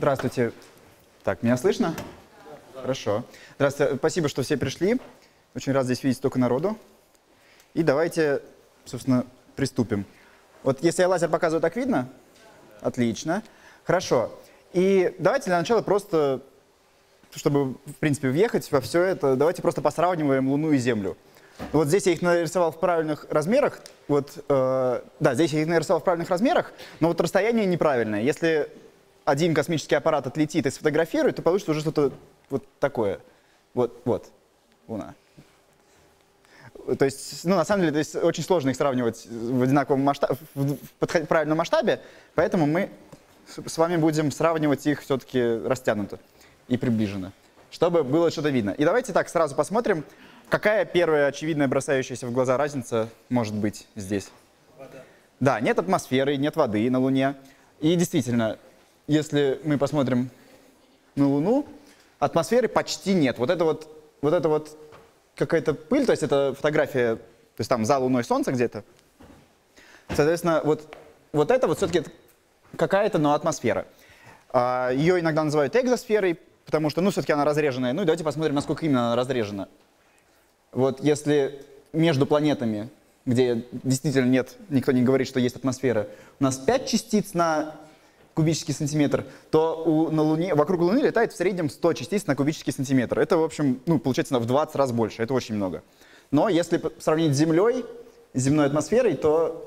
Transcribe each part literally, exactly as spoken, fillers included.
Здравствуйте. Так, меня слышно? Да. Хорошо. Здравствуйте. Спасибо, что все пришли. Очень рад здесь видеть столько народу. И давайте, собственно, приступим. Вот если я лазер показываю, так видно? Да. Отлично. Хорошо. И давайте для начала просто, чтобы, в принципе, въехать во все это, давайте просто посравниваем Луну и Землю. Вот здесь я их нарисовал в правильных размерах. Вот, э, да, здесь я их нарисовал в правильных размерах, но вот расстояние неправильное. Если один космический аппарат отлетит и сфотографирует, то получится уже что-то вот такое. Вот, вот, Луна. То есть, ну, на самом деле, то есть, очень сложно их сравнивать в одинаковом масштабе, в правильном масштабе, поэтому мы с вами будем сравнивать их все-таки растянуто и приближенно, чтобы было что-то видно. И давайте так сразу посмотрим, какая первая очевидная бросающаяся в глаза разница может быть здесь. Вода. Да, нет атмосферы, нет воды на Луне. И действительно, если мы посмотрим на Луну, атмосферы почти нет. Вот это вот, вот это вот какая-то пыль, то есть это фотография, то есть там за Луной Солнце где-то. Соответственно, вот, вот это вот все-таки какая-то, но атмосфера. Ее иногда называют экзосферой, потому что, ну, все-таки она разреженная. Ну и давайте посмотрим, насколько именно она разрежена. Вот если между планетами, где действительно нет, никто не говорит, что есть атмосфера, у нас пять частиц на кубический сантиметр, то у, на Луне, вокруг Луны летает в среднем сто частиц на кубический сантиметр. Это, в общем, ну, получается в двадцать раз больше, это очень много. Но если сравнить с Землей, с земной атмосферой, то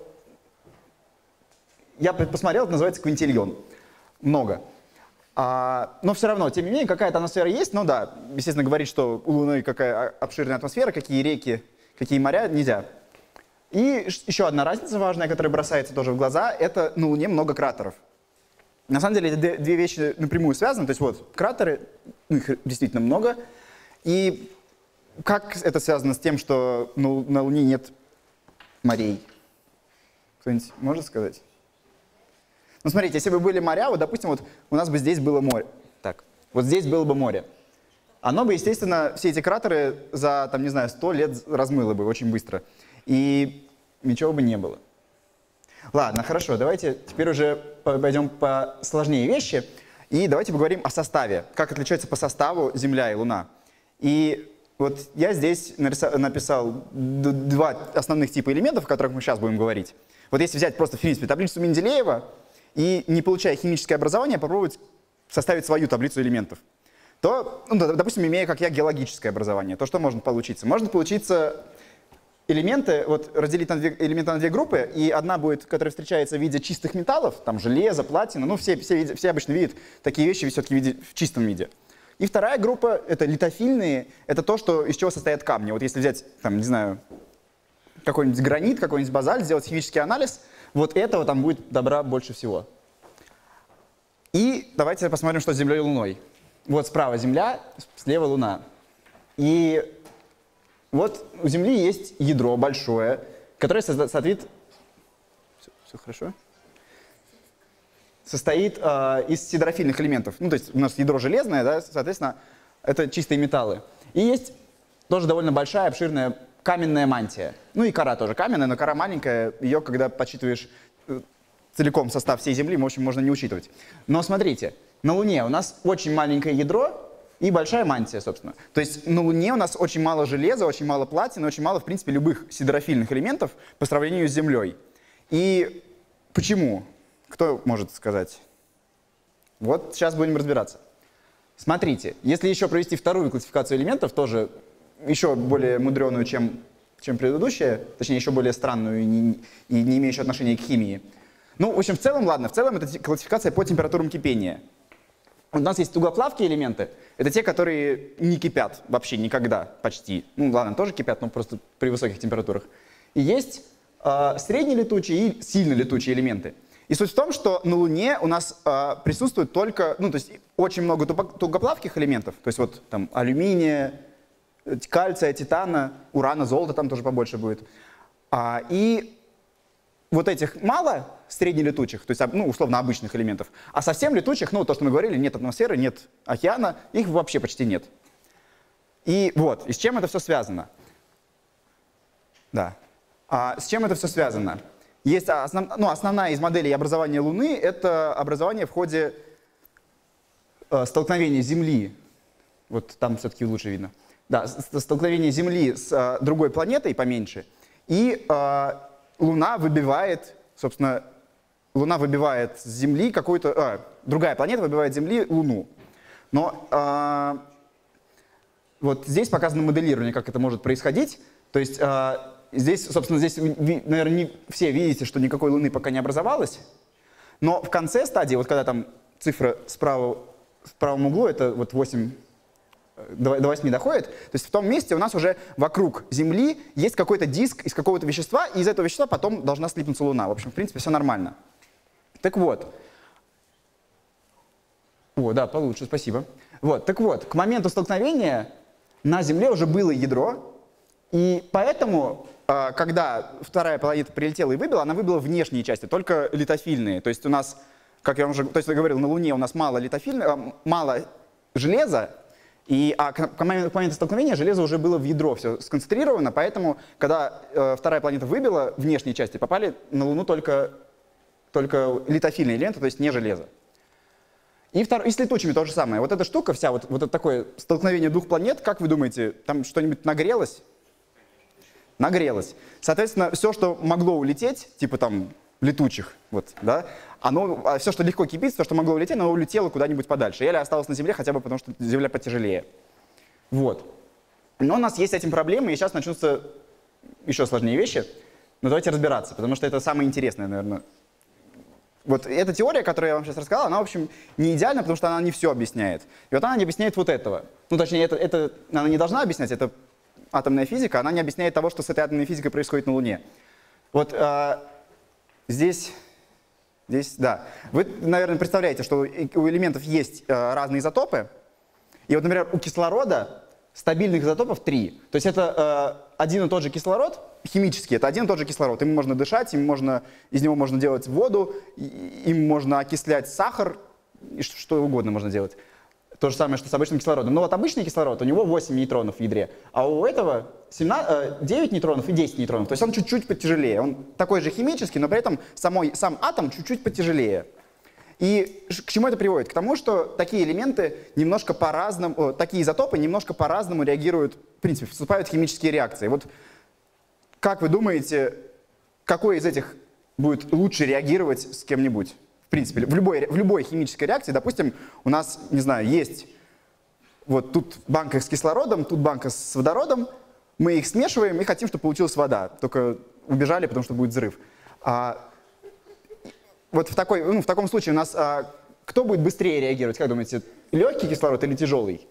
я посмотрел, это называется квинтильон. Много. А, но все равно, тем не менее, какая-то атмосфера есть. Ну да, естественно, говорить, что у Луны какая обширная атмосфера, какие реки, какие моря, нельзя. И еще одна разница важная, которая бросается тоже в глаза, это на Луне много кратеров. На самом деле, эти две вещи напрямую связаны. То есть вот, кратеры, их действительно много. И как это связано с тем, что ну, на Луне нет морей? Кто-нибудь может сказать? Ну, смотрите, если бы были моря, вот, допустим, вот у нас бы здесь было море. Так, вот здесь было бы море. Оно бы, естественно, все эти кратеры за, там, не знаю, сто лет размыло бы очень быстро. И ничего бы не было. Ладно, хорошо, давайте теперь уже пойдем по сложнее вещи. И давайте поговорим о составе. Как отличаются по составу Земля и Луна. И вот я здесь написал два основных типа элементов, о которых мы сейчас будем говорить. Вот если взять просто, в принципе, таблицу Менделеева, и, не получая химическое образование, попробовать составить свою таблицу элементов, то, ну, допустим, имея, как я, геологическое образование, то что может получиться? Может получиться элементы, вот разделить на две, элементы на две группы, и одна будет, которая встречается в виде чистых металлов, там железо, платина, ну, все, все, все обычно видят такие вещи все-таки в, виде, в чистом виде. И вторая группа — это литофильные, это то, что, из чего состоят камни. Вот если взять, там, не знаю, какой-нибудь гранит, какой-нибудь базальт, сделать химический анализ, вот этого там будет добра больше всего. И давайте посмотрим, что с Землей и Луной. Вот справа Земля, слева Луна. И вот у Земли есть ядро большое, которое состоит, все, все хорошо? состоит э, из сидерофильных элементов. Ну, то есть у нас ядро железное, да, соответственно, это чистые металлы. И есть тоже довольно большая, обширная каменная мантия. Ну и кора тоже каменная, но кора маленькая. Ее, когда подсчитываешь целиком состав всей Земли, в общем, можно не учитывать. Но смотрите, на Луне у нас очень маленькое ядро и большая мантия, собственно. То есть на Луне у нас очень мало железа, очень мало платины, очень мало, в принципе, любых сидерофильных элементов по сравнению с Землей. И почему? Кто может сказать? Вот сейчас будем разбираться. Смотрите, если еще провести вторую классификацию элементов, тоже еще более мудреную, чем, чем предыдущая, точнее, еще более странную и не, и не имеющую отношения к химии. Ну, в общем, в целом, ладно, в целом это классификация по температурам кипения. У нас есть тугоплавкие элементы, это те, которые не кипят вообще никогда, почти. Ну, ладно, тоже кипят, но просто при высоких температурах. И есть э, среднелетучие и сильно летучие элементы. И суть в том, что на Луне у нас э, присутствует только, ну, то есть очень много тугоплавких элементов, то есть вот там алюминия, кальция, титана, урана, золота там тоже побольше будет. А, и вот этих мало среднелетучих, то есть, ну, условно, обычных элементов, а совсем летучих, ну, то, что мы говорили, нет атмосферы, нет океана, их вообще почти нет. И вот, и с чем это все связано? Да. А с чем это все связано? Есть основ, ну, основная из моделей образования Луны — это образование в ходе э, столкновение Земли, вот там все-таки лучше видно, да, столкновение Земли с э, другой планетой поменьше, и э, Луна выбивает, собственно, Луна выбивает с Земли какую-то, э, другая планета выбивает с Земли Луну. Но э, вот здесь показано моделирование, как это может происходить. То есть э, здесь, собственно, здесь, ви, наверное, не все видите, что никакой Луны пока не образовалось. Но в конце стадии, вот когда там цифра справа, в правом углу, это вот восемь, до восьми доходит, то есть в том месте у нас уже вокруг Земли есть какой-то диск из какого-то вещества, и из этого вещества потом должна слипнуться Луна. В общем, в принципе, все нормально. Так вот. О, да, получше, спасибо. Вот, так вот, к моменту столкновения на Земле уже было ядро, и поэтому, когда вторая планета прилетела и выбила, она выбила внешние части, только литофильные. То есть у нас, как я вам уже то есть я говорил, на Луне у нас мало литофильного, мало железа, и, а к моменту столкновения железо уже было в ядро все сконцентрировано, поэтому, когда э, вторая планета выбила внешние части, попали на Луну только, только литофильные элементы, то есть не железо. И, втор... и с летучими то же самое. Вот эта штука вся, вот, вот это такое столкновение двух планет, как вы думаете, там что-нибудь нагрелось? Нагрелось. Соответственно, все, что могло улететь, типа там летучих, вот, да, оно, а все, что легко кипит, все, что могло улететь, оно улетело куда-нибудь подальше. Или осталось на Земле хотя бы потому, что Земля потяжелее. Вот. Но у нас есть с этим проблемы, и сейчас начнутся еще сложнее вещи. Но давайте разбираться, потому что это самое интересное, наверное. Вот эта теория, которую я вам сейчас рассказал, она, в общем, не идеальна, потому что она не все объясняет. И вот она не объясняет вот этого. Ну, точнее, это, это она не должна объяснять, это атомная физика, она не объясняет того, что с этой атомной физикой происходит на Луне. Вот э, здесь, здесь, да. Вы, наверное, представляете, что у элементов есть э, разные изотопы. И вот, например, у кислорода стабильных изотопов три. То есть это э, один и тот же кислород, химически, это один и тот же кислород. Им можно дышать, им можно, из него можно делать воду, им можно окислять сахар, и что угодно можно делать. То же самое, что с обычным кислородом. Но вот обычный кислород, у него восемь нейтронов в ядре, а у этого семнадцать, девять нейтронов и десять нейтронов. То есть он чуть-чуть потяжелее. Он такой же химический, но при этом самой, сам атом чуть-чуть потяжелее. И к чему это приводит? К тому, что такие элементы немножко по-разному, такие изотопы немножко по-разному реагируют, в принципе, вступают в химические реакции. Вот как вы думаете, какой из этих будет лучше реагировать с кем-нибудь? В принципе, в любой, в любой химической реакции, допустим, у нас, не знаю, есть вот тут банка с кислородом, тут банка с водородом, мы их смешиваем и хотим, чтобы получилась вода, только убежали, потому что будет взрыв. А, вот в, такой, ну, в таком случае у нас а, кто будет быстрее реагировать, как думаете, легкий кислород или тяжелый?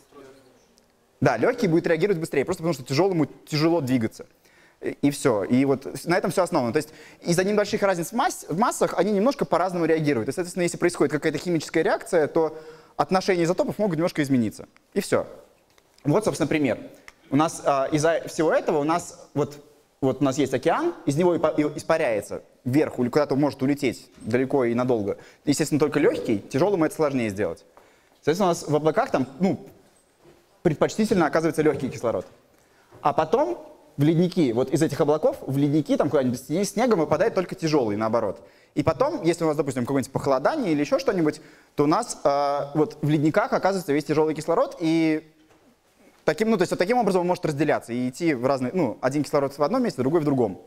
Да, легкий будет реагировать быстрее, просто потому что тяжелому тяжело двигаться. И все. И вот на этом все основано. То есть из-за небольших разниц в, масс, в массах они немножко по-разному реагируют. И, соответственно, если происходит какая-то химическая реакция, то отношения изотопов могут немножко измениться. И все. Вот, собственно, пример. У нас а, из-за всего этого у нас вот, вот у нас есть океан, из него испаряется вверх, или куда-то может улететь далеко и надолго. Естественно, только легкий, тяжелому это сложнее сделать. Соответственно, у нас в облаках там, ну, предпочтительно оказывается легкий кислород. А потом в ледники, вот из этих облаков, в ледники, там куда-нибудь с снегом выпадает только тяжелый, наоборот. И потом, если у нас, допустим, какое-нибудь похолодание или еще что-нибудь, то у нас э, вот в ледниках оказывается весь тяжелый кислород, и таким, ну, то есть, вот таким образом он может разделяться и идти в разные, ну, один кислород в одном месте, другой в другом.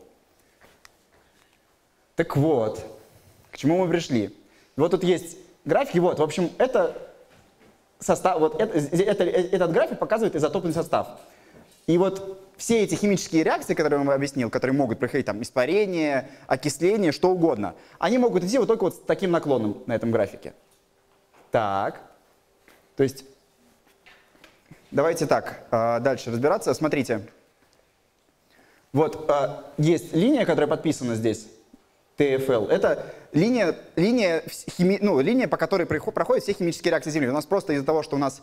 Так вот, к чему мы пришли? Вот тут есть графики, вот, в общем, это состав, вот это, это, этот график показывает изотопный состав. И вот все эти химические реакции, которые я вам объяснил, которые могут происходить, там, испарение, окисление, что угодно, они могут идти вот только вот с таким наклоном на этом графике. Так, то есть, давайте так, дальше разбираться. Смотрите, вот есть линия, которая подписана здесь, тэ эф эл. Это линия, линия, хими, ну, линия, по которой проходят все химические реакции Земли. У нас просто из-за того, что у нас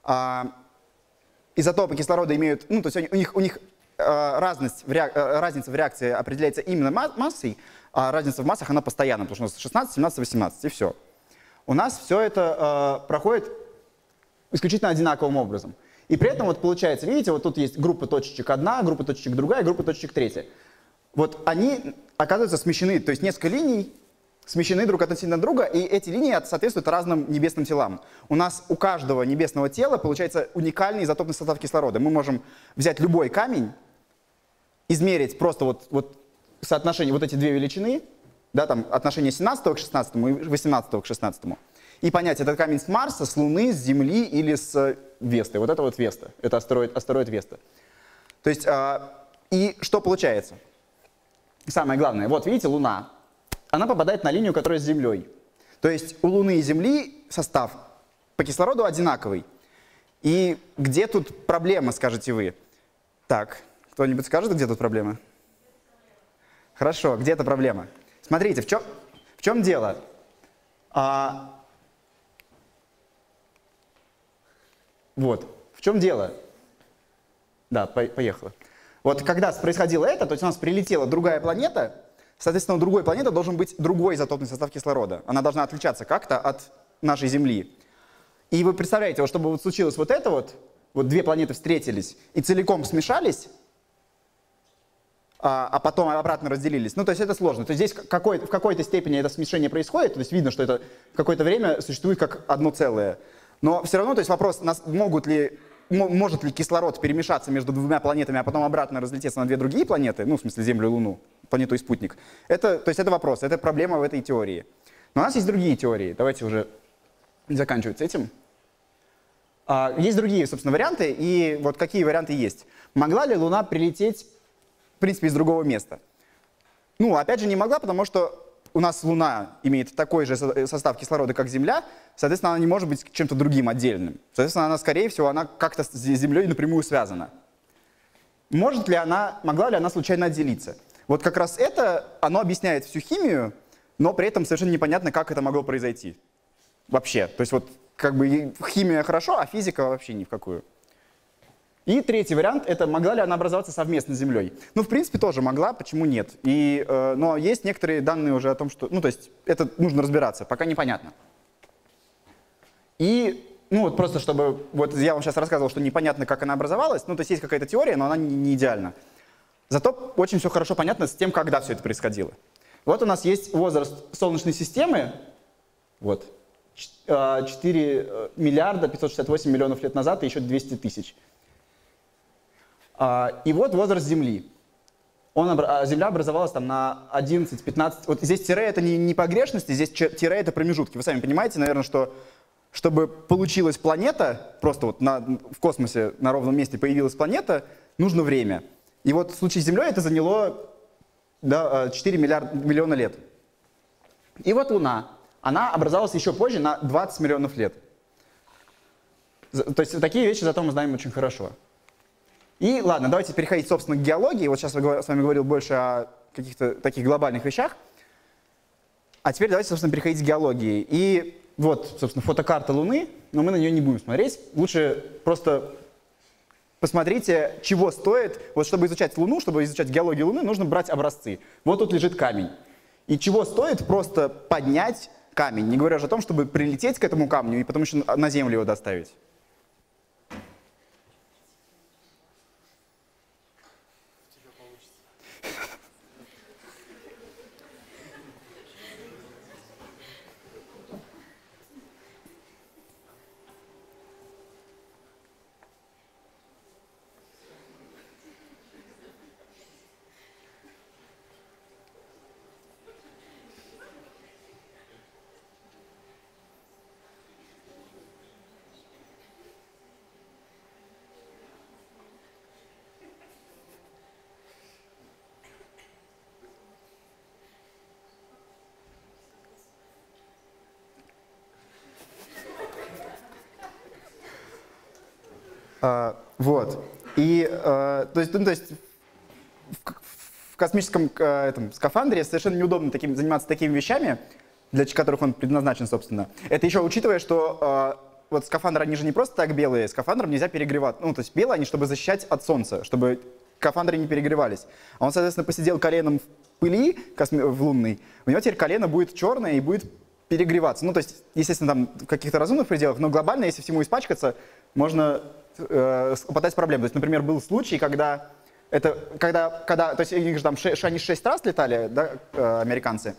изотопы кислорода имеют, ну, то есть у них, у них э, разность в реак, э, разница в реакции определяется именно массой, а разница в массах, она постоянна, потому что у нас шестнадцать, семнадцать, восемнадцать, и все. У нас все это э, проходит исключительно одинаковым образом. И при этом вот получается, видите, вот тут есть группа точечек одна, группа точечек другая, группа точечек третья. Вот они оказываются смещены, то есть несколько линий смещены друг относительно друга, и эти линии соответствуют разным небесным телам. У нас у каждого небесного тела получается уникальный изотопный состав кислорода. Мы можем взять любой камень, измерить просто вот, вот соотношение, вот эти две величины, да, там отношение семнадцатого к шестнадцатому и восемнадцатого к шестнадцатому, и понять, этот камень с Марса, с Луны, с Земли или с Весты. Вот это вот Веста, это астероид, астероид Веста. То есть, э, и что получается? Самое главное, вот видите, Луна, она попадает на линию, которая с Землей. То есть у Луны и Земли состав по кислороду одинаковый. И где тут проблема, скажете вы? Так, кто-нибудь скажет, где тут проблема? Хорошо, где эта проблема? Смотрите, в чем, в чем дело? А, вот, в чем дело? Да, по, поехала. Вот когда происходило это, то есть у нас прилетела другая планета, соответственно, у другой планеты должен быть другой изотопный состав кислорода. Она должна отличаться как-то от нашей Земли. И вы представляете, вот чтобы вот случилось вот это вот, вот две планеты встретились и целиком смешались, а, а потом обратно разделились. Ну, то есть это сложно. То есть здесь какой, в какой-то степени это смешение происходит, то есть видно, что это в какое-то время существует как одно целое. Но все равно, то есть вопрос, нас, могут ли, может ли кислород перемешаться между двумя планетами, а потом обратно разлететься на две другие планеты, ну, в смысле Землю и Луну, планету и спутник. Это, то есть это вопрос, это проблема в этой теории. Но у нас есть другие теории. Давайте уже заканчивать с этим. А, есть другие, собственно, варианты. И вот какие варианты есть. Могла ли Луна прилететь, в принципе, из другого места? Ну, опять же, не могла, потому что у нас Луна имеет такой же состав кислорода, как Земля. Соответственно, она не может быть чем-то другим отдельным. Соответственно, она, скорее всего, она как-то с Землей напрямую связана. Может ли она, могла ли она случайно отделиться? Вот как раз это, оно объясняет всю химию, но при этом совершенно непонятно, как это могло произойти. Вообще. То есть вот как бы химия хорошо, а физика вообще ни в какую. И третий вариант — это могла ли она образоваться совместно с Землей. Ну, в принципе, тоже могла, почему нет. И, э, но есть некоторые данные уже о том, что... Ну, то есть это нужно разбираться, пока непонятно. И, ну, вот просто чтобы... Вот я вам сейчас рассказывал, что непонятно, как она образовалась. Ну, то есть есть какая-то теория, но она не, не идеальна. Зато очень все хорошо понятно с тем, когда все это происходило. Вот у нас есть возраст Солнечной системы. Вот. четыре миллиарда пятьсот шестьдесят восемь миллионов лет назад и еще двести тысяч. И вот возраст Земли. Он, Земля образовалась там на одиннадцать-пятнадцать. Вот здесь тире — это не, не погрешности, здесь тире — это промежутки. Вы сами понимаете, наверное, что чтобы получилась планета, просто вот на, в космосе на ровном месте появилась планета, нужно время. И вот в случае с Землей это заняло, да, четыре миллиона лет. И вот Луна. Она образовалась еще позже, на двадцать миллионов лет. То есть такие вещи зато мы знаем очень хорошо. И ладно, давайте переходить, собственно, к геологии. Вот сейчас я с вами говорил больше о каких-то таких глобальных вещах. А теперь давайте, собственно, переходить к геологии. И вот, собственно, фотокарта Луны, но мы на нее не будем смотреть. Лучше просто посмотрите, чего стоит. Вот чтобы изучать Луну, чтобы изучать геологию Луны, нужно брать образцы. Вот тут лежит камень. И чего стоит просто поднять камень, не говоря уже о том, чтобы прилететь к этому камню и потом еще на Землю его доставить. Uh, вот. И, uh, то есть, ну, то есть в, в космическом uh, этом, скафандре совершенно неудобно таким, заниматься такими вещами, для которых он предназначен, собственно. Это еще учитывая, что uh, вот скафандры, они же не просто так белые, скафандрам нельзя перегревать. Ну, то есть белые они, чтобы защищать от солнца, чтобы скафандры не перегревались. А он, соответственно, посидел коленом в пыли косми... в лунной, у него теперь колено будет черное и будет перегреваться. Ну, то есть, естественно, там в каких-то разумных пределах, но глобально, если всему испачкаться, можно э, попадать в проблему. То есть, например, был случай, когда, это, когда, когда то есть, их же там ш, они шесть раз летали, да, э, американцы,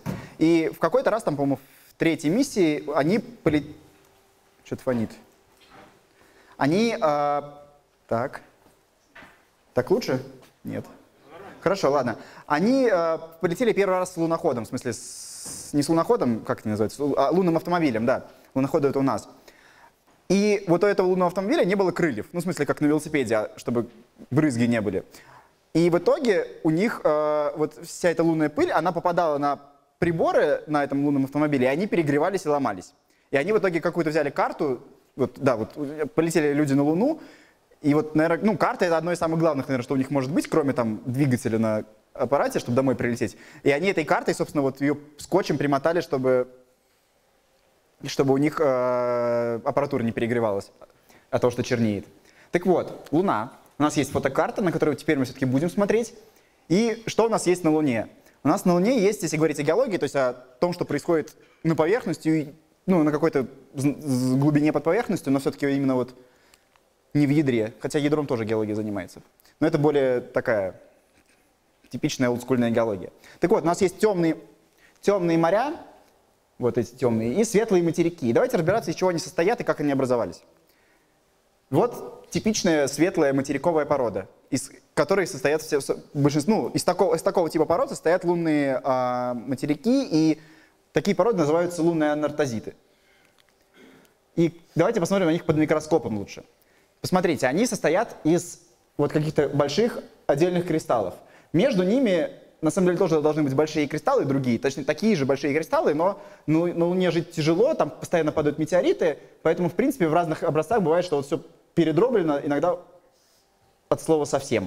И в какой-то раз, там, по-моему, в третьей миссии они полетели... Что-то фонит. Они... Э, так. Так лучше? Нет. Хорошо, ладно. Они э, полетели первый раз с луноходом, в смысле, с, не с луноходом, как это называется, а лунным автомобилем, да. Луноходы это у нас. И вот у этого лунного автомобиля не было крыльев, ну, в смысле, как на велосипеде, чтобы брызги не были. И в итоге у них э, вот вся эта лунная пыль, она попадала на приборы на этом лунном автомобиле, и они перегревались и ломались. И они в итоге какую-то взяли карту, вот, да, вот полетели люди на Луну, и вот, наверное, ну, карта — это одно из самых главных, наверное, что у них может быть, кроме там двигателя на аппарате, чтобы домой прилететь. И они этой картой, собственно, вот ее скотчем примотали, чтобы, чтобы у них э, аппаратура не перегревалась от того, что чернеет. Так вот, Луна. У нас есть фотокарта, на которую теперь мы все-таки будем смотреть. И что у нас есть на Луне? У нас на Луне есть, если говорить о геологии, то есть о том, что происходит на поверхности, ну, на какой-то глубине под поверхностью, но все-таки именно вот не в ядре, хотя ядром тоже геология занимается. Но это более такая типичная олдскульная геология. Так вот, у нас есть темные, темные моря, вот эти темные, и светлые материки. И давайте разбираться, из чего они состоят и как они образовались. Вот типичная светлая материковая порода, из которой состоят все, большинство, ну, из такого, из такого типа пород состоят лунные э, материки, и такие породы называются лунные анартозиты. И давайте посмотрим на них под микроскопом лучше. Посмотрите, они состоят из вот каких-то больших отдельных кристаллов. Между ними, на самом деле, тоже должны быть большие кристаллы, другие, точнее, такие же большие кристаллы, но ну, на Луне жить тяжело, там постоянно падают метеориты, поэтому, в принципе, в разных образцах бывает, что вот все передроблено, иногда от слова совсем.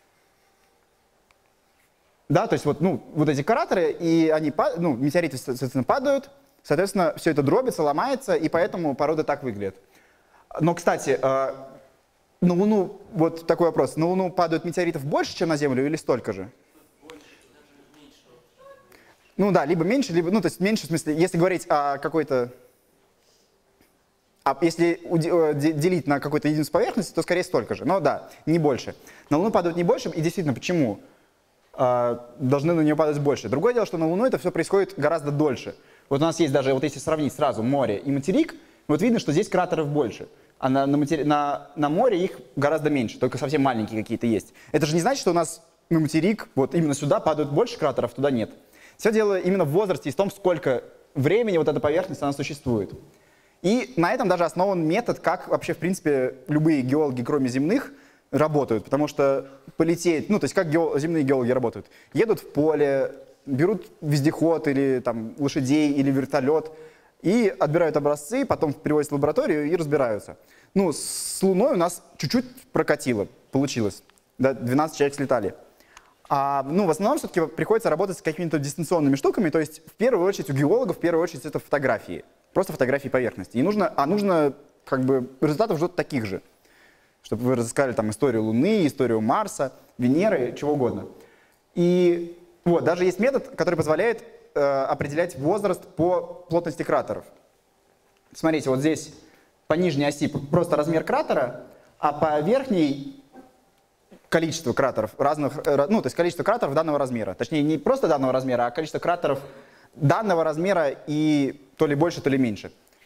Да, то есть вот, ну, вот эти кратеры, и они, ну, метеориты, соответственно, падают, соответственно, все это дробится, ломается, и поэтому породы так выглядят. Но, кстати, на Луну, вот такой вопрос, на Луну падают метеоритов больше, чем на Землю, или столько же? Больше, даже меньше. Ну да, либо меньше, либо, ну то есть меньше, в смысле, если говорить о какой-то, а если делить на какую-то единицу поверхности, то скорее столько же, но да, не больше. На Луну падают не больше, и действительно, почему? Должны на нее падать больше. Другое дело, что на Луну это все происходит гораздо дольше. Вот у нас есть даже, вот если сравнить сразу море и материк, вот видно, что здесь кратеров больше. А на, на, матери... на, на море их гораздо меньше, только совсем маленькие какие-то есть. Это же не значит, что у нас на материк, вот именно сюда падают больше кратеров, туда нет. Все дело именно в возрасте и в том, сколько времени вот эта поверхность, она существует. И на этом даже основан метод, как вообще, в принципе, любые геологи, кроме земных, работают. Потому что полететь, ну, то есть как гео... земные геологи работают. Едут в поле, берут вездеход или там лошадей, или вертолет, и отбирают образцы, потом привозят в лабораторию и разбираются. Ну, с Луной у нас чуть-чуть прокатило, получилось. Да, двенадцать человек слетали. А, ну, в основном все-таки приходится работать с какими-то дистанционными штуками, то есть в первую очередь у геологов, в первую очередь это фотографии. Просто фотографии поверхности. И нужно, а нужно как бы результатов ждут таких же. Чтобы вы разыскали там историю Луны, историю Марса, Венеры, чего угодно. И вот, даже есть метод, который позволяет определять возраст по плотности кратеров. Смотрите, вот здесь по нижней оси просто размер кратера, а по верхней количество кратеров разных, ну, то есть количество кратеров данного размера. Точнее, не просто данного размера, а количество кратеров данного размера и то ли больше, то ли меньше.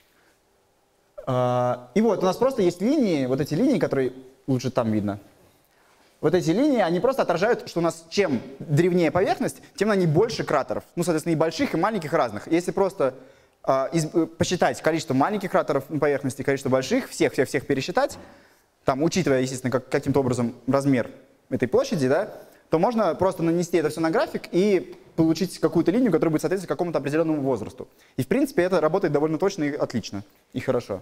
И вот у нас просто есть линии, вот эти линии, которые лучше там видно. Вот эти линии, они просто отражают, что у нас чем древнее поверхность, тем на ней больше кратеров. Ну, соответственно, и больших, и маленьких разных. Если просто э, из, посчитать количество маленьких кратеров на поверхности, количество больших, всех-всех-всех пересчитать, там, учитывая, естественно, как, каким-то образом размер этой площади, да, то можно просто нанести это все на график и получить какую-то линию, которая будет соответствовать какому-то определенному возрасту. И, в принципе, это работает довольно точно и отлично, и хорошо.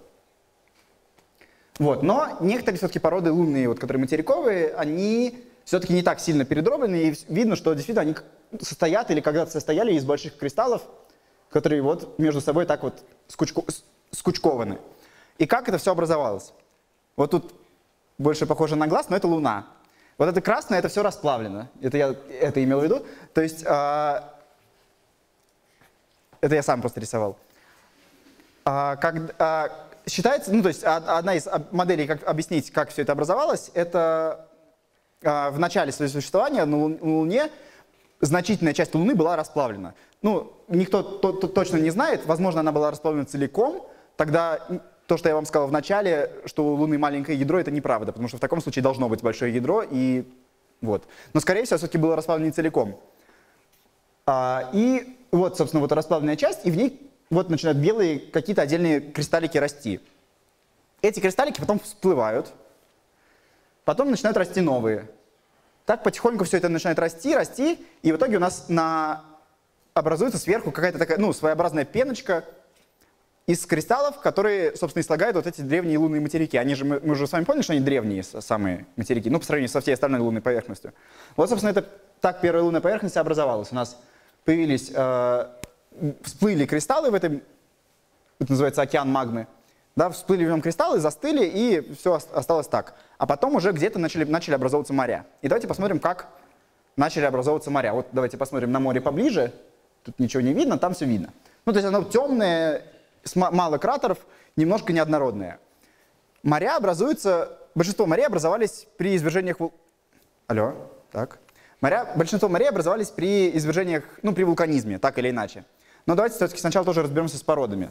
Вот. Но некоторые все-таки породы лунные, вот, которые материковые, они все-таки не так сильно передроблены, и видно, что действительно они состоят или когда-то состояли из больших кристаллов, которые вот между собой так вот скучко, скучкованы. И как это все образовалось? Вот тут больше похоже на глаз, но это Луна. Вот это красное, это все расплавлено. Это я это имел в виду. То есть, э, это я сам просто рисовал. А, как, а, считается, ну то есть одна из моделей, как объяснить, как все это образовалось, это а, в начале своего существования на Луне значительная часть Луны была расплавлена. Ну, никто то, то, точно не знает, возможно, она была расплавлена целиком, тогда то, что я вам сказал в начале, что у Луны маленькое ядро, это неправда, потому что в таком случае должно быть большое ядро, и вот. Но, скорее всего, все-таки было расплавлено не целиком. А, и вот, собственно, вот расплавленная часть, и в ней вот начинают белые какие-то отдельные кристаллики расти. Эти кристаллики потом всплывают, потом начинают расти новые. Так потихоньку все это начинает расти, расти, и в итоге у нас на... образуется сверху какая-то такая, ну, своеобразная пеночка из кристаллов, которые, собственно, и слагают вот эти древние лунные материки. Они же, мы, мы уже с вами поняли, что они древние самые материки, ну, по сравнению со всей остальной лунной поверхностью. Вот, собственно, это так первая лунная поверхность образовалась. У нас появились, э, всплыли кристаллы в этом, это называется океан магмы, да, всплыли в нем кристаллы, застыли, и все осталось так. А потом уже где-то начали, начали образовываться моря. И давайте посмотрим, как начали образовываться моря. Вот давайте посмотрим на море поближе. Тут ничего не видно, там все видно. Ну, то есть оно темное, мало кратеров, немножко неоднородное. Моря образуются, большинство морей образовались при извержениях... Вул... Алло, так. Моря, большинство морей образовались при извержениях, ну, при вулканизме, так или иначе. Но давайте все-таки сначала тоже разберемся с породами.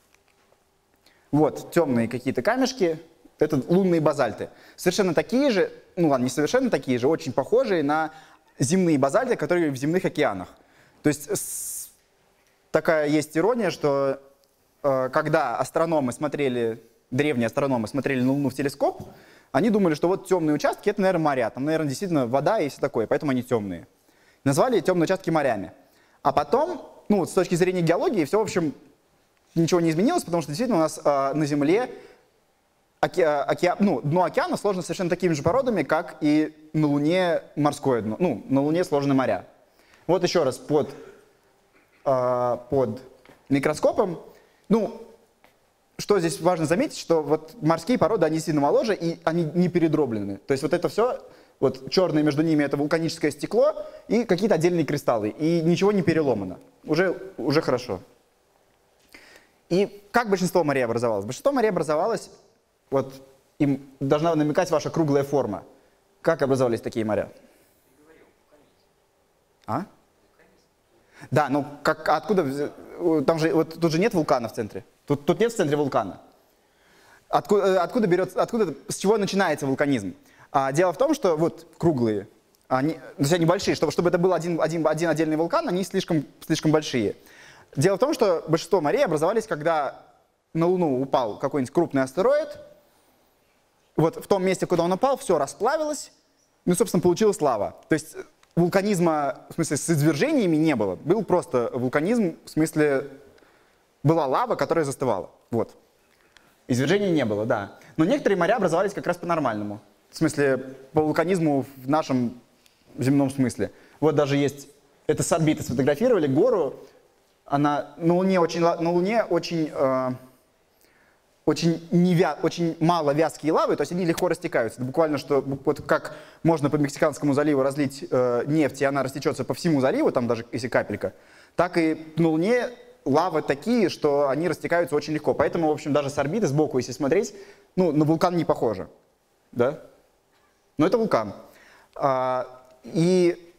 Вот, темные какие-то камешки, это лунные базальты. Совершенно такие же, ну ладно, не совершенно такие же, очень похожие на земные базальты, которые в земных океанах. То есть с... такая есть ирония, что э, когда астрономы смотрели, древние астрономы смотрели на Луну в телескоп, они думали, что вот темные участки — это, наверное, моря. Там, наверное, действительно вода и все такое, поэтому они темные. Назвали темные участки морями. А потом, ну вот с точки зрения геологии, все, в общем, ничего не изменилось, потому что действительно у нас э, на Земле оке... Оке... ну, дно океана сложено совершенно такими же породами, как и на Луне морское дно. Ну, на Луне сложены моря. Вот еще раз под, э, под микроскопом. Ну, что здесь важно заметить, что вот морские породы, они сильно моложе, и они не передроблены. То есть вот это все, вот черное между ними — это вулканическое стекло и какие-то отдельные кристаллы, и ничего не переломано. Уже, уже хорошо. И как большинство морей образовалось? Большинство морей образовалось, вот им должна намекать ваша круглая форма. Как образовались такие моря? А? Да, ну как, откуда, там же, вот тут же нет вулкана в центре. Тут, тут нет в центре вулкана. Откуда, откуда берется, откуда, с чего начинается вулканизм? А, дело в том, что вот круглые, они, то есть они большие, чтобы, чтобы это был один, один, один отдельный вулкан, они слишком, слишком большие. Дело в том, что большинство морей образовались, когда на Луну упал какой-нибудь крупный астероид. Вот в том месте, куда он упал, все расплавилось, ну, собственно, получилась лава. То есть вулканизма, в смысле, с извержениями не было. Был просто вулканизм, в смысле, была лава, которая застывала. Вот. Извержений не было, да. Но некоторые моря образовались как раз по-нормальному. В смысле, по вулканизму в нашем земном смысле. Вот даже есть, это с орбиты сфотографировали гору. Она на Луне очень, на Луне очень, э, очень, невя, очень мало вязкие лавы, то есть они легко растекаются. Это буквально, что вот как можно по Мексиканскому заливу разлить э, нефть, и она растечется по всему заливу, там даже если капелька, так и на Луне лавы такие, что они растекаются очень легко. Поэтому, в общем, даже с орбиты, сбоку, если смотреть, ну, на вулкан не похоже. Да? Но это вулкан. А, и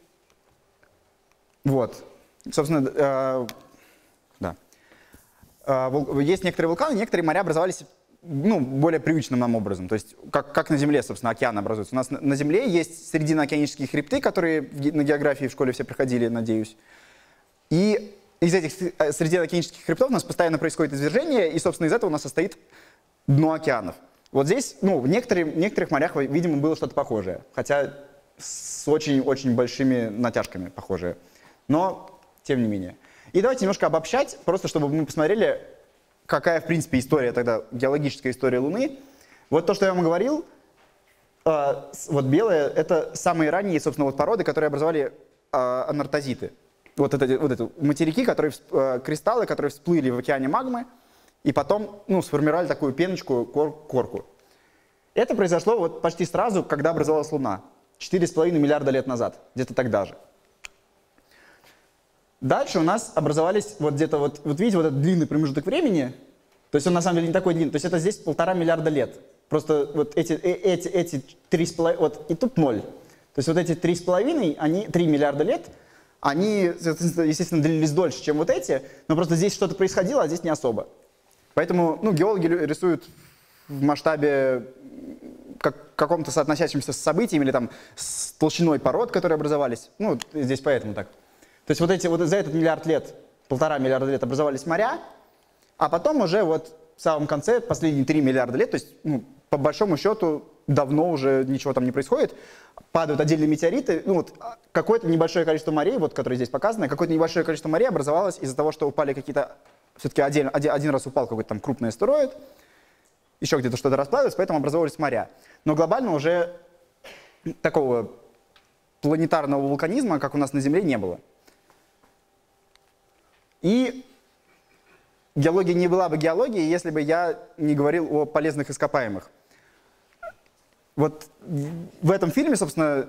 вот, собственно, э, да. Есть некоторые вулканы, некоторые моря образовались, ну, более привычным нам образом. То есть, как, как на Земле, собственно, океан образуется. У нас на, на Земле есть срединно-океанические хребты, которые на географии в школе все проходили, надеюсь. И из этих срединно-океанических хребтов у нас постоянно происходит извержение, и, собственно, из этого у нас состоит дно океанов. Вот здесь, ну, в некоторых, некоторых морях, видимо, было что-то похожее. Хотя с очень-очень большими натяжками похожее. Но, тем не менее. И давайте немножко обобщать, просто чтобы мы посмотрели, какая, в принципе, история тогда, геологическая история Луны. Вот то, что я вам говорил, э, вот белое, это самые ранние, собственно, вот породы, которые образовали э, анартозиты. Вот это, вот это материки, которые, э, кристаллы, которые всплыли в океане магмы, и потом, ну, сформировали такую пеночку, кор, корку. Это произошло вот почти сразу, когда образовалась Луна. четыре с половиной миллиарда лет назад, где-то тогда же. Дальше у нас образовались вот где-то, вот, вот видите, вот этот длинный промежуток времени, то есть он на самом деле не такой длинный, то есть это здесь полтора миллиарда лет. Просто вот эти, эти, эти три с половиной, вот и тут ноль. То есть вот эти три с половиной, они, три миллиарда лет, они, естественно, длились дольше, чем вот эти, но просто здесь что-то происходило, а здесь не особо. Поэтому ну, геологи рисуют в масштабе как, каком-то соотносящемся с событиями или там с толщиной пород, которые образовались. Ну, здесь поэтому так. То есть вот, эти, вот за этот миллиард лет, полтора миллиарда лет образовались моря, а потом уже вот в самом конце, последние три миллиарда лет, то есть ну, по большому счету давно уже ничего там не происходит, падают отдельные метеориты, ну вот какое-то небольшое количество морей, вот которые здесь показаны, какое-то небольшое количество морей образовалось из-за того, что упали какие-то, все-таки один, один, один раз упал какой-то там крупный астероид, еще где-то что-то расплавилось, поэтому образовались моря. Но глобально уже такого планетарного вулканизма, как у нас на Земле, не было. И геология не была бы геологией, если бы я не говорил о полезных ископаемых. Вот в этом фильме, собственно,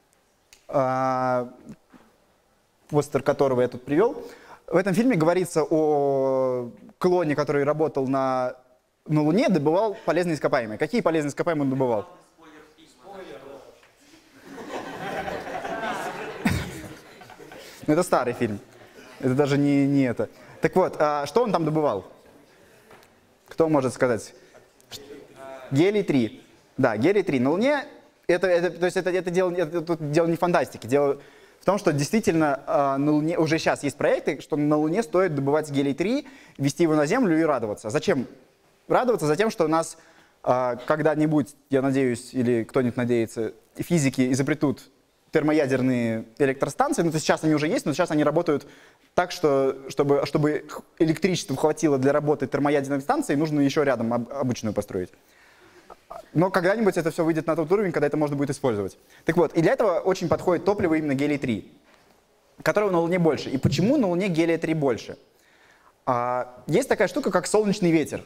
постер которого я тут привел, в этом фильме говорится о клоне, который работал на, на Луне, добывал полезные ископаемые. Какие полезные ископаемые он добывал? Это старый фильм. Это даже не, не это. Так вот, а что он там добывал? Кто может сказать? гелий три. Да, гелий три. На Луне, это, это, то есть это, это, дело, это тут дело не фантастики. Дело в том, что действительно э, на Луне, уже сейчас есть проекты, что на Луне стоит добывать гелий три, везти его на Землю и радоваться. Зачем радоваться? Затем, что у нас э, когда-нибудь, я надеюсь, или кто-нибудь надеется, физики изобретут термоядерные электростанции. Ну, то есть сейчас они уже есть, но сейчас они работают так, что чтобы, чтобы электричества хватило для работы термоядерной станции, нужно еще рядом об, обычную построить. Но когда-нибудь это все выйдет на тот уровень, когда это можно будет использовать. Так вот, и для этого очень подходит топливо именно гелий три, которого на Луне больше. И почему на Луне гелия три больше? А, есть такая штука, как солнечный ветер.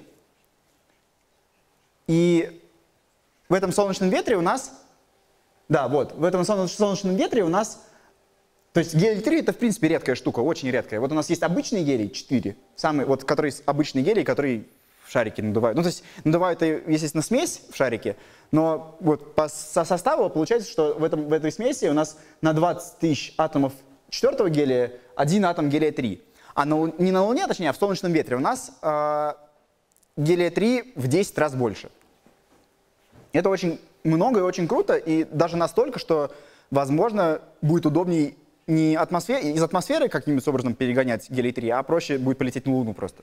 И в этом солнечном ветре у нас... Да, вот, в этом солнечном ветре у нас... То есть гелий три это, в принципе, редкая штука, очень редкая. Вот у нас есть обычный гелий четыре, самый, вот, который обычный гелий, который в шарике надувают. Ну, то есть надувают, естественно, смесь в шарике, но вот по со составу получается, что в, этом, в этой смеси у нас на двадцать тысяч атомов четвертого гелия один атом гелия три. А на, не на Луне, точнее, а в солнечном ветре у нас э, гелия три в десять раз больше. Это очень много и очень круто, и даже настолько, что, возможно, будет удобнее не атмосфер... из атмосферы каким-нибудь образом перегонять гелий три, а проще будет полететь на Луну просто.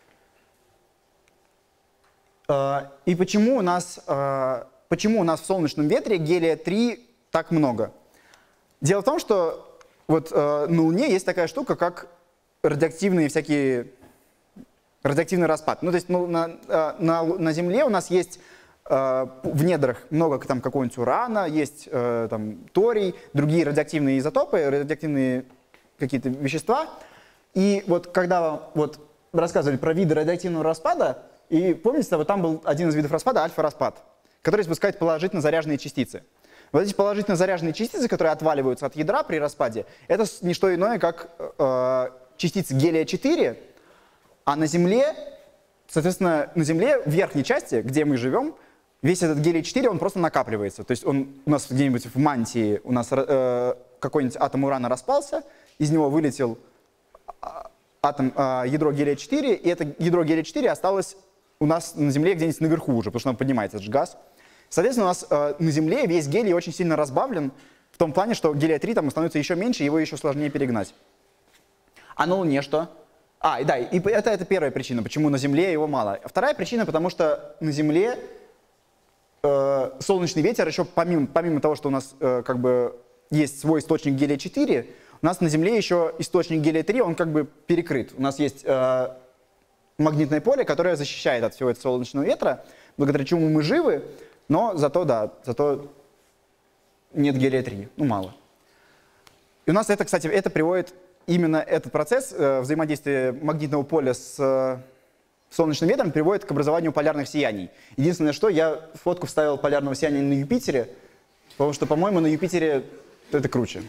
И почему у нас, почему у нас в солнечном ветре гелия три так много? Дело в том, что вот на Луне есть такая штука, как радиоактивные всякие, радиоактивный распад. Ну, то есть ну, на, на, на Земле у нас есть в недрах много там какого-нибудь урана, есть там торий, другие радиоактивные изотопы, радиоактивные какие-то вещества. И вот когда вот рассказывали про виды радиоактивного распада, и помните, вот там был один из видов распада, альфа-распад, который испускает положительно заряженные частицы. Вот эти положительно заряженные частицы, которые отваливаются от ядра при распаде, это не что иное, как э, частицы гелия четыре, а на Земле, соответственно, на Земле в верхней части, где мы живем, весь этот гелий четыре, он просто накапливается. То есть он у нас где-нибудь в мантии, у нас э, какой-нибудь атом урана распался, из него вылетел атом, э, ядро гелия четыре, и это ядро гелия четыре осталось у нас на Земле где-нибудь наверху уже, потому что он поднимается, это же газ. Соответственно, у нас э, на Земле весь гелий очень сильно разбавлен, в том плане, что гелия три там становится еще меньше, его еще сложнее перегнать. А на Луне что? А, и да, и это, это первая причина, почему на Земле его мало. А вторая причина, потому что на Земле э, солнечный ветер, еще помимо, помимо того, что у нас э, как бы есть свой источник гелия четыре, у нас на Земле еще источник гелия три, он как бы перекрыт. У нас есть э, магнитное поле, которое защищает от всего этого солнечного ветра, благодаря чему мы живы, но зато, да, зато нет гелия три, ну мало. И у нас это, кстати, это приводит, именно этот процесс э, взаимодействия магнитного поля с э, солнечным ветром приводит к образованию полярных сияний. Единственное, что я фотку вставил полярного сияния на Юпитере, потому что, по-моему, на Юпитере это круче.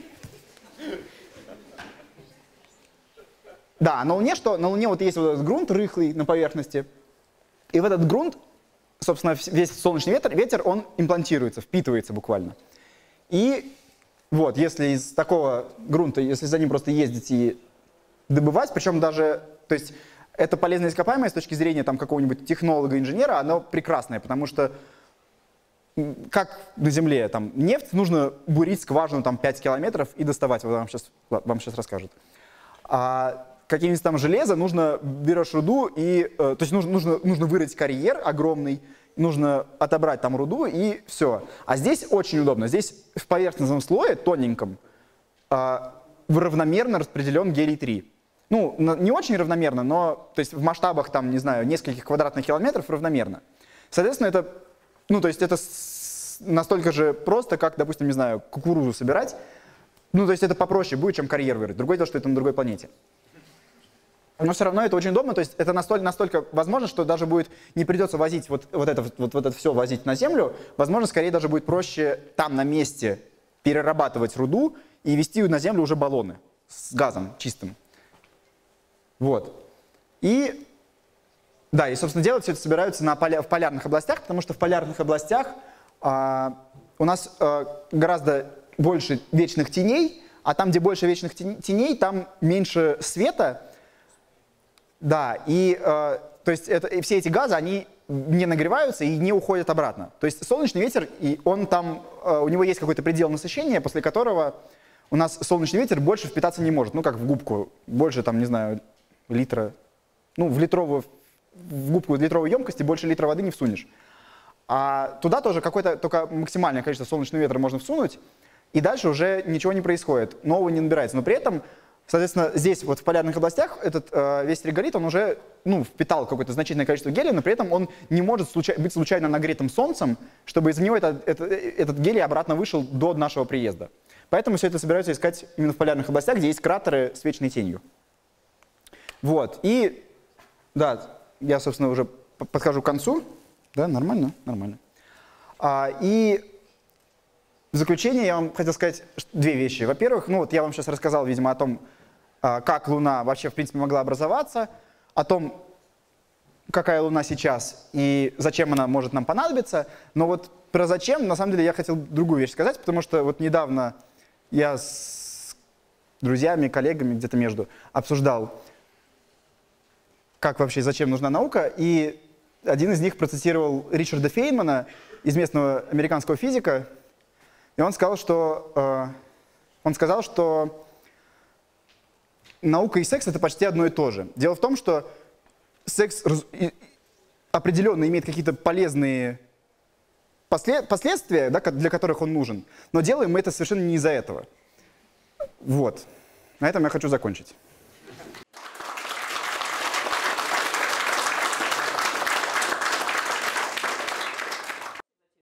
Да, на Луне что? На Луне вот есть вот этот грунт рыхлый на поверхности, и в этот грунт, собственно, весь солнечный ветер, ветер, он имплантируется, впитывается буквально. И Вот, если из такого грунта, если за ним просто ездить и добывать, причем даже, то есть это полезное ископаемое с точки зрения там какого-нибудь технолога, инженера, оно прекрасное, потому что как на Земле, там, нефть, нужно бурить скважину там пять километров и доставать, вот вам сейчас, вам сейчас расскажут. А какие-нибудь там железо, нужно, берешь руду, и, э, то есть нужно, нужно, нужно вырыть карьер огромный, нужно отобрать там руду, и все. А здесь очень удобно, здесь в поверхностном слое, тоненьком, э, равномерно распределен гелий три. Ну, не очень равномерно, но, то есть в масштабах, там, не знаю, нескольких квадратных километров равномерно. Соответственно, это Ну, то есть это настолько же просто, как, допустим, не знаю, кукурузу собирать. Ну, то есть это попроще будет, чем карьер вырыть. Другое дело, что это на другой планете. Но все равно это очень удобно, то есть это настолько, настолько возможно, что даже будет, не придется возить вот, вот, это, вот, вот это все возить на Землю, возможно, скорее даже будет проще там на месте перерабатывать руду и везти на Землю уже баллоны с газом чистым. Вот. И... Да, и, собственно, делать все это собираются на поля, в полярных областях, потому что в полярных областях а, у нас а, гораздо больше вечных теней, а там, где больше вечных теней, там меньше света. Да, и, а, то есть это, и все эти газы, они не нагреваются и не уходят обратно. То есть солнечный ветер, и он там, а, у него есть какой-то предел насыщения, после которого у нас солнечный ветер больше впитаться не может. Ну, как в губку, больше, там, не знаю, литра, ну, в литровую... в губку литровой емкости больше литра воды не всунешь. А туда тоже какое-то только максимальное количество солнечного ветра можно всунуть, и дальше уже ничего не происходит, нового не набирается. Но при этом, соответственно, здесь вот в полярных областях этот э, весь реголит, он уже ну, впитал какое-то значительное количество гелия, но при этом он не может случай, быть случайно нагретым солнцем, чтобы из-за него это, это, этот гелий обратно вышел до нашего приезда. Поэтому все это собираются искать именно в полярных областях, где есть кратеры с вечной тенью. Вот, и да, я, собственно, уже подхожу к концу. Да, нормально? Нормально. А, и в заключение я вам хотел сказать две вещи. Во-первых, ну вот я вам сейчас рассказал, видимо, о том, как Луна вообще, в принципе, могла образоваться, о том, какая Луна сейчас и зачем она может нам понадобиться. Но вот про зачем, на самом деле, я хотел другую вещь сказать, потому что вот недавно я с друзьями, коллегами, где-то между, обсуждал, как вообще, зачем нужна наука, и один из них процитировал Ричарда Фейнмана, известного американского физика, и он сказал, что, э, он сказал, что наука и секс — это почти одно и то же. Дело в том, что секс определенно имеет какие-то полезные послед, последствия, да, для которых он нужен, но делаем мы это совершенно не из-за этого. Вот. На этом я хочу закончить.